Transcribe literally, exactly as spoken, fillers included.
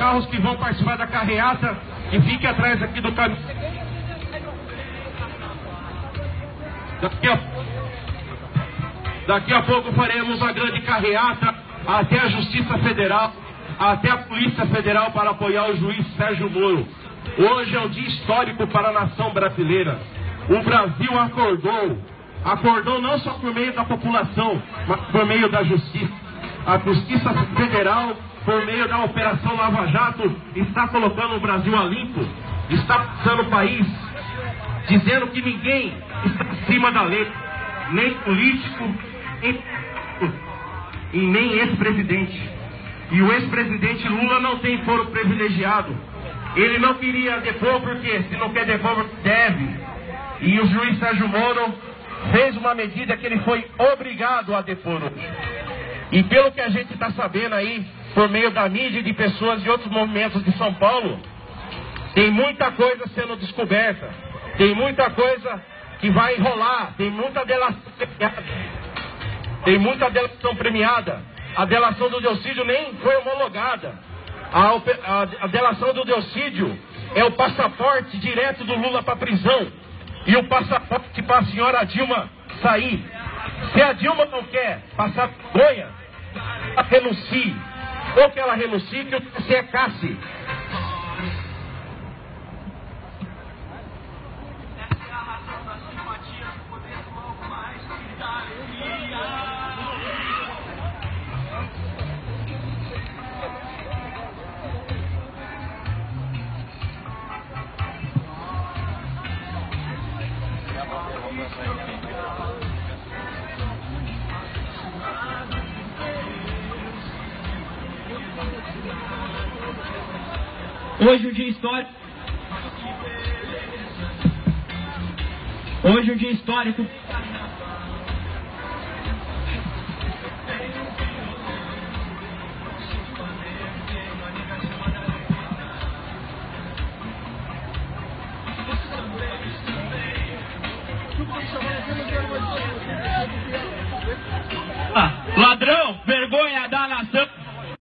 carros que vão participar da carreata, que fique atrás aqui do caminho. Daqui a, daqui a pouco faremos a grande carreata até a Justiça Federal, até a Polícia Federal, para apoiar o juiz Sérgio Moro. Hoje é um dia histórico para a nação brasileira. O Brasil acordou, acordou não só por meio da população, mas por meio da justiça. A Justiça Federal, por meio da Operação Lava Jato, está colocando o Brasil a limpo, está passando o país, dizendo que ninguém está acima da lei, nem político, nem, e nem ex-presidente. E o ex-presidente Lula não tem foro privilegiado. Ele não queria depor porque, se não quer depor, deve. E o juiz Sérgio Moro fez uma medida que ele foi obrigado a depor. E pelo que a gente está sabendo aí, por meio da mídia e de pessoas de outros movimentos de São Paulo, tem muita coisa sendo descoberta, tem muita coisa que vai enrolar, tem muita delação premiada, tem muita delação premiada. A delação do Delcídio nem foi homologada. A, a, a delação do Delcídio é o passaporte direto do Lula para a prisão e o passaporte para a senhora Dilma sair. Se a Dilma não quer passar vergonha, ela renuncie. Ou que ela renuncie, que o T C E casse. Hoje um dia histórico. Hoje um dia histórico. Ah, ladrão, vergonha da